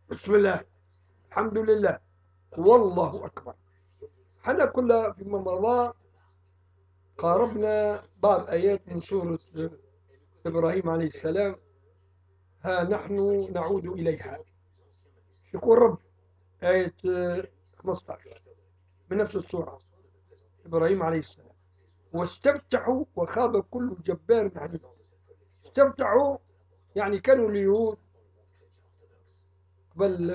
بسم الله، الحمد لله، والله أكبر. حنا كنا فيما مضى قاربنا بعض آيات من سورة إبراهيم عليه السلام. ها نحن نعود إليها. يقول رب آية 15 من نفس السورة، إبراهيم عليه السلام: واستفتحوا وخاب كل جبار عنيد. استفتحوا يعني كانوا اليهود قبل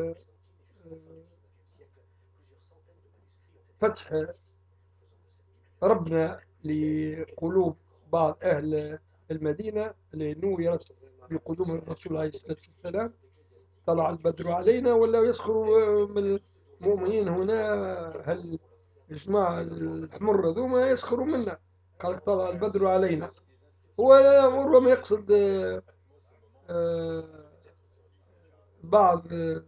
فتح ربنا لقلوب بعض أهل المدينة اللي نورت بقدوم الرسول عليه الصلاة والسلام. طلع البدر علينا ولا يسخروا من المؤمنين هنا. هل الجماعة الحمر ذوما يسخروا منا؟ قال طلع البدر علينا. هو ربما يقصد آه، بعض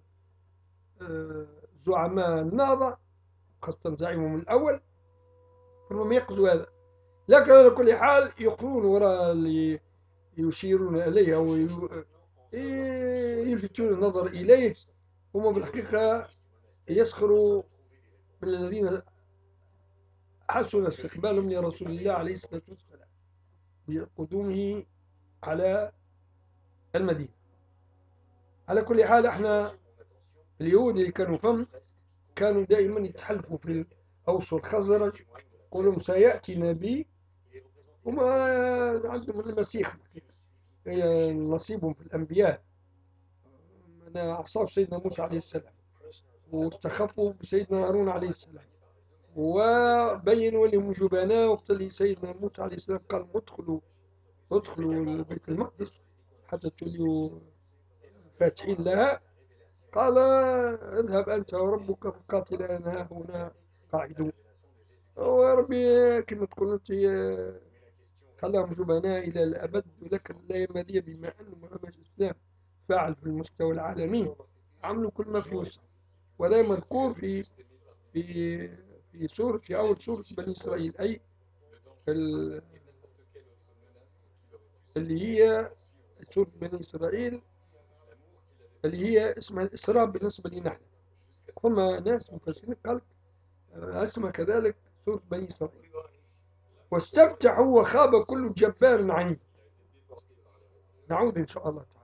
زعماء النهضة، خاصة زعيمهم الأول، ربما يقصدوا هذا. لكن على كل حال يقفون وراء اللي يشيرون إليه أو يلفتون النظر إليه. هم بالحقيقة يسخروا من الذين حسن استقبالهم لرسول الله عليه الصلاة والسلام بقدومه على المدينة. على كل حال احنا اليهود اللي كانوا فم كانوا دائما يتحالفوا في الأوس والخزرج، يقولون سيأتي نبي. هما عندهم المسيح هي نصيبهم في الأنبياء. أنا أعصاب سيدنا موسى عليه السلام واستخفوا بسيدنا هارون عليه السلام وبينوا لهم جبناء. وقت اللي سيدنا موسى عليه السلام قال ادخلوا بيت المقدس حتى تولوا فاتحين لها، قال اذهب أنت وربك فقاتلا أنا ها هنا قاعدون. وربي كما تقول أنت خلاهم جبناء إلى الأبد، ولكن لا يمالي بما أن محمد الإسلام فاعل في المستوى العالمي، عملوا كل ما في وسع. ولا مذكور في في أول سورة بني إسرائيل، أي اللي هي سورة بني إسرائيل اللي هي اسمها الإسراء بالنسبة لنا نحن. هم ناس مفسرين قال اسمها كذلك سورة بني إسرائيل. واستفتحوا وخاب كل جبار عنيد. نعود إن شاء الله تعالى.